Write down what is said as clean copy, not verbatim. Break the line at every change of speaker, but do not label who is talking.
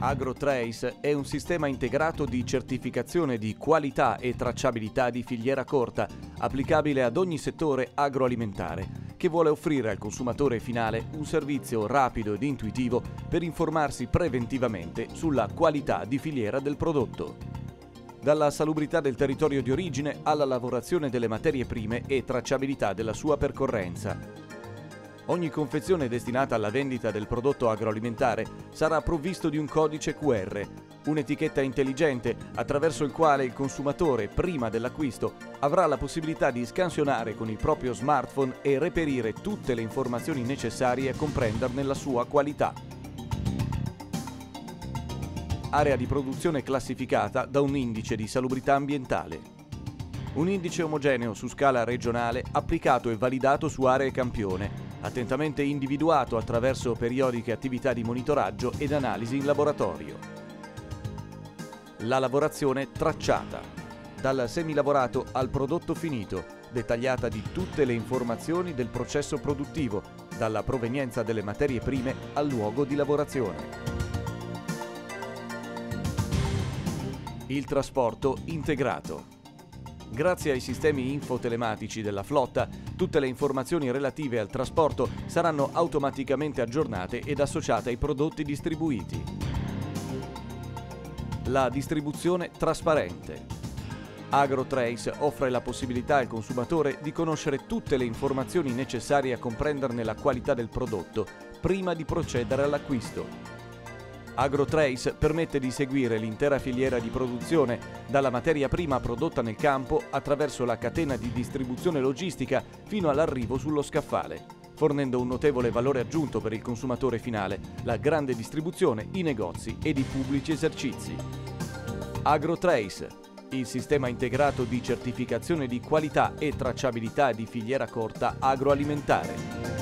AgroTrace è un sistema integrato di certificazione di qualità e tracciabilità di filiera corta, applicabile ad ogni settore agroalimentare, che vuole offrire al consumatore finale un servizio rapido ed intuitivo per informarsi preventivamente sulla qualità di filiera del prodotto. Dalla salubrità del territorio di origine alla lavorazione delle materie prime e tracciabilità della sua percorrenza. Ogni confezione destinata alla vendita del prodotto agroalimentare sarà provvisto di un codice QR, un'etichetta intelligente attraverso il quale il consumatore, prima dell'acquisto, avrà la possibilità di scansionare con il proprio smartphone e reperire tutte le informazioni necessarie a comprenderne la sua qualità. Area di produzione classificata da un indice di salubrità ambientale. Un indice omogeneo su scala regionale applicato e validato su aree campione, attentamente individuato attraverso periodiche attività di monitoraggio ed analisi in laboratorio. La lavorazione tracciata, dal semilavorato al prodotto finito, dettagliata di tutte le informazioni del processo produttivo, dalla provenienza delle materie prime al luogo di lavorazione. Il trasporto integrato. Grazie ai sistemi infotelematici della flotta, tutte le informazioni relative al trasporto saranno automaticamente aggiornate ed associate ai prodotti distribuiti. La distribuzione trasparente. AgroTrace offre la possibilità al consumatore di conoscere tutte le informazioni necessarie a comprenderne la qualità del prodotto prima di procedere all'acquisto. AgroTrace permette di seguire l'intera filiera di produzione, dalla materia prima prodotta nel campo attraverso la catena di distribuzione logistica fino all'arrivo sullo scaffale, fornendo un notevole valore aggiunto per il consumatore finale, la grande distribuzione, i negozi ed i pubblici esercizi. AgroTrace, il sistema integrato di certificazione di qualità e tracciabilità di filiera corta agroalimentare.